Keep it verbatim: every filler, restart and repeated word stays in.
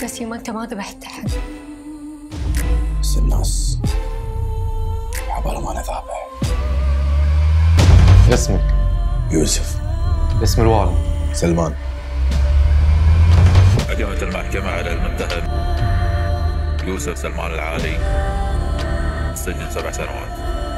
بس يما أنت ما ذبحت أحد. بس الناس عبالهم أنا ذابح. اسمك؟ يوسف. اسم الوالد؟ سلمان. حكمت المحكمة على المتهم يوسف سلمان العالي سجن سبع سنوات.